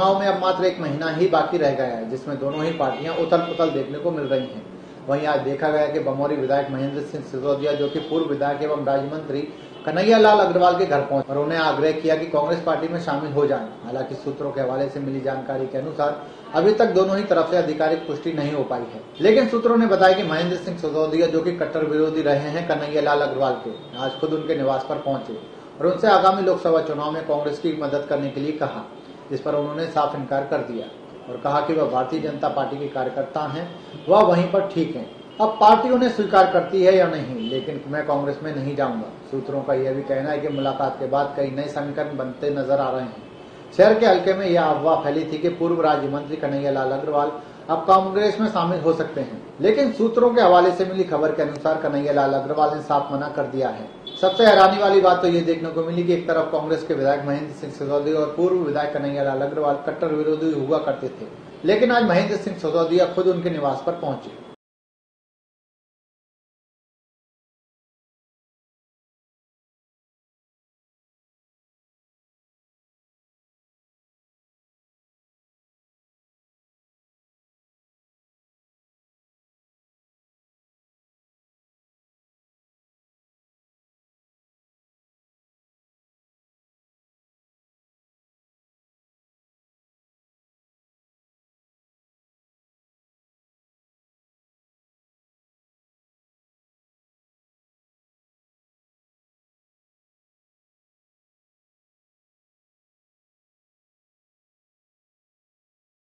चुनाव में अब मात्र एक महीना ही बाकी रह गया है, जिसमें दोनों ही पार्टियां उथल पुथल देखने को मिल रही हैं। वहीं आज देखा गया कि बमोरी विधायक महेंद्र सिंह सिसोदिया, जो कि पूर्व विधायक एवं राज्य मंत्री कन्हैया लाल अग्रवाल के घर पहुंचे और उन्हें आग्रह किया कि कांग्रेस पार्टी में शामिल हो जाएं। हालांकि सूत्रों के हवाले से मिली जानकारी के अनुसार अभी तक दोनों ही तरफ से आधिकारिक पुष्टि नहीं हो पाई है, लेकिन सूत्रों ने बताया कि महेंद्र सिंह सिसोदिया, जो कि कट्टर विरोधी रहे हैं कन्हैया लाल अग्रवाल के, आज खुद उनके निवास पर पहुंचे और उनसे आगामी लोकसभा चुनाव में कांग्रेस की मदद करने के लिए कहा, जिस पर उन्होंने साफ इनकार कर दिया और कहा कि वह भारतीय जनता पार्टी के कार्यकर्ता हैं, वह वहीं पर ठीक हैं। अब पार्टी उन्हें स्वीकार करती है या नहीं, लेकिन मैं कांग्रेस में नहीं जाऊंगा। सूत्रों का यह भी कहना है कि मुलाकात के बाद कई नए समीकरण बनते नजर आ रहे हैं। शहर के हल्के में यह अफवाह फैली थी कि पूर्व राज्य मंत्री कन्हैया लाल अग्रवाल अब कांग्रेस में शामिल हो सकते हैं, लेकिन सूत्रों के हवाले से मिली खबर के अनुसार कन्हैया लाल अग्रवाल ने साफ मना कर दिया है। सबसे हैरानी वाली बात तो ये देखने को मिली कि एक तरफ कांग्रेस के विधायक महेंद्र सिंह सिसोदिया और पूर्व विधायक कन्हैया लाल अग्रवाल कट्टर विरोधी हुआ करते थे, लेकिन आज महेंद्र सिंह सिसोदिया खुद उनके निवास पर पहुंचे।